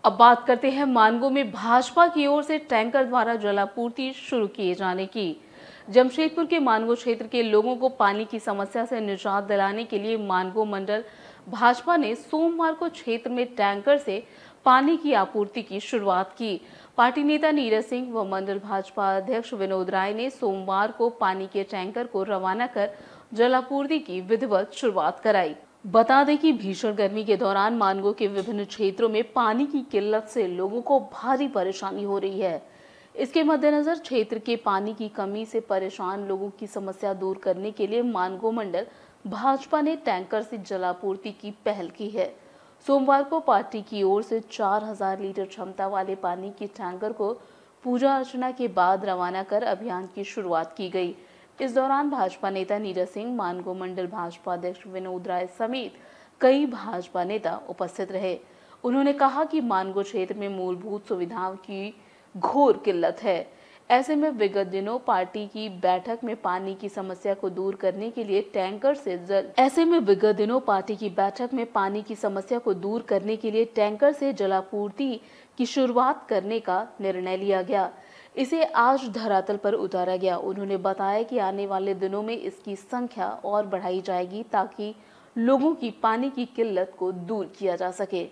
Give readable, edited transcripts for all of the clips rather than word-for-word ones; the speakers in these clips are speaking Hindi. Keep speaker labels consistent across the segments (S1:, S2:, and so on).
S1: अब बात करते हैं मानगो में भाजपा की ओर से टैंकर द्वारा जलापूर्ति शुरू किए जाने की। जमशेदपुर के मानगो क्षेत्र के लोगों को पानी की समस्या से निजात दिलाने के लिए मानगो मंडल भाजपा ने सोमवार को क्षेत्र में टैंकर से पानी की आपूर्ति की शुरुआत की। पार्टी नेता नीरज सिंह व मंडल भाजपा अध्यक्ष विनोद राय ने सोमवार को पानी के टैंकर को रवाना कर जलापूर्ति की विधिवत शुरुआत कराई। बता दें कि भीषण गर्मी के दौरान मानगो के विभिन्न क्षेत्रों में पानी की किल्लत से लोगों को भारी परेशानी हो रही है। इसके मद्देनजर क्षेत्र के पानी की कमी से परेशान लोगों की समस्या दूर करने के लिए मानगो मंडल भाजपा ने टैंकर से जलापूर्ति की पहल की है। सोमवार को पार्टी की ओर से 4000 लीटर क्षमता वाले पानी की टैंकर को पूजा अर्चना के बाद रवाना कर अभियान की शुरुआत की गई। इस दौरान भाजपा नेता नीरज सिंह, मानगो मंडल भाजपा अध्यक्ष विनोद राय समेत कई भाजपा नेता उपस्थित रहे। उन्होंने कहा कि मानगो क्षेत्र में मूलभूत सुविधाओं की घोर किल्लत है। ऐसे में विगत दिनों पार्टी की बैठक में पानी की समस्या को दूर करने के लिए टैंकर से जलापूर्ति की शुरुआत करने का निर्णय लिया गया। इसे आज धरातल पर उतारा गया। उन्होंने बताया कि आने वाले दिनों में इसकी संख्या और बढ़ाई जाएगी ताकि लोगों की पानी की किल्लत को दूर किया जा सके।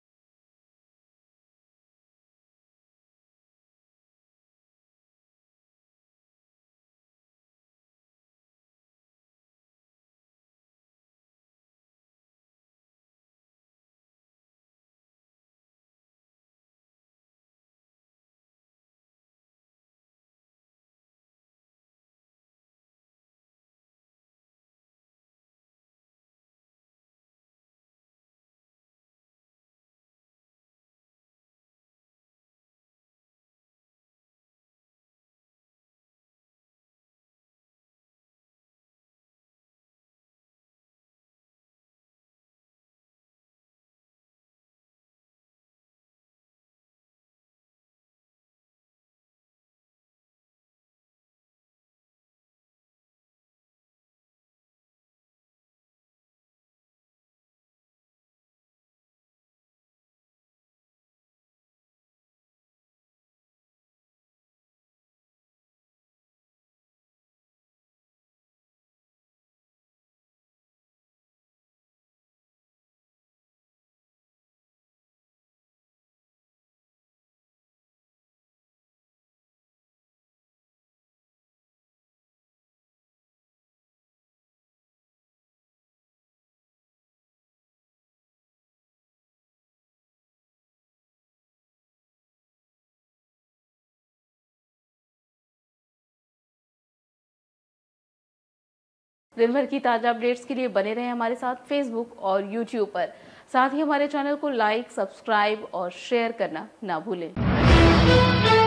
S1: दिन भर की ताज़ा अपडेट्स के लिए बने रहें हमारे साथ फेसबुक और यूट्यूब पर। साथ ही हमारे चैनल को लाइक, सब्सक्राइब और शेयर करना ना भूलें।